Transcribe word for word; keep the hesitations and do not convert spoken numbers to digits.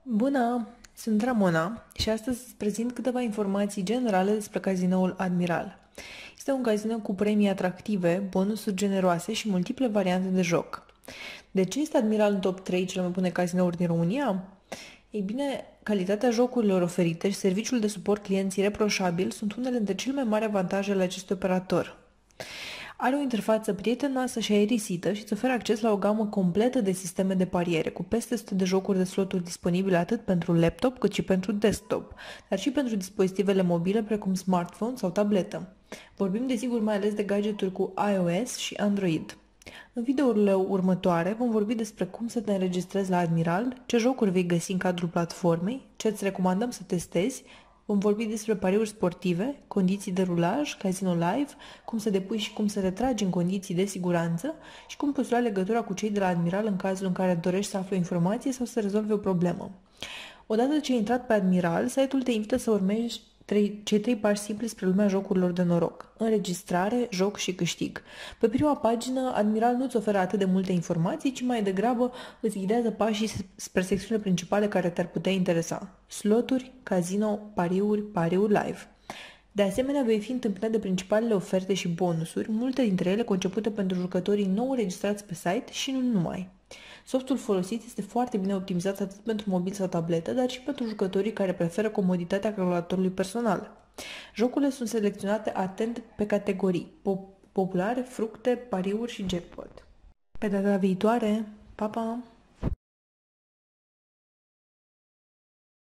Bună! Sunt Ramona și astăzi îți prezint câteva informații generale despre cazinoul Admiral. Este un casino cu premii atractive, bonusuri generoase și multiple variante de joc. De ce este Admiral în top trei cele mai bune casinouri din România? Ei bine, calitatea jocurilor oferite și serviciul de suport clienți ireproșabil sunt unele dintre cele mai mari avantaje ale acestui operator. Are o interfață prietenoasă și aerisită și îți oferă acces la o gamă completă de sisteme de pariere, cu peste o sută de jocuri de sloturi disponibile atât pentru laptop cât și pentru desktop, dar și pentru dispozitivele mobile precum smartphone sau tabletă. Vorbim desigur mai ales de gadgeturi cu iOS și Android. În videourile următoare vom vorbi despre cum să te înregistrezi la Admiral, ce jocuri vei găsi în cadrul platformei, ce îți recomandăm să testezi. Vom vorbi despre pariuri sportive, condiții de rulaj, casino live, cum să depui și cum să retragi în condiții de siguranță și cum poți lua legătura cu cei de la Admiral în cazul în care dorești să afli o informație sau să rezolvi o problemă. Odată ce ai intrat pe Admiral, site-ul te invită să urmezi trei, cei trei pași simpli spre lumea jocurilor de noroc. Înregistrare, joc și câștig. Pe prima pagină, Admiral nu-ți oferă atât de multe informații, ci mai degrabă îți ghidează pașii spre secțiunile principale care te-ar putea interesa. Sloturi, casino, pariuri, pariuri live. De asemenea, vei fi întâmpinat de principalele oferte și bonusuri, multe dintre ele concepute pentru jucătorii nou registrați pe site și nu numai. Softul folosit este foarte bine optimizat atât pentru mobil sau tabletă, dar și pentru jucătorii care preferă comoditatea calculatorului personal. Jocurile sunt selecționate atent pe categorii, pop- populare, fructe, pariuri și jackpot. Pe data viitoare, pa, pa!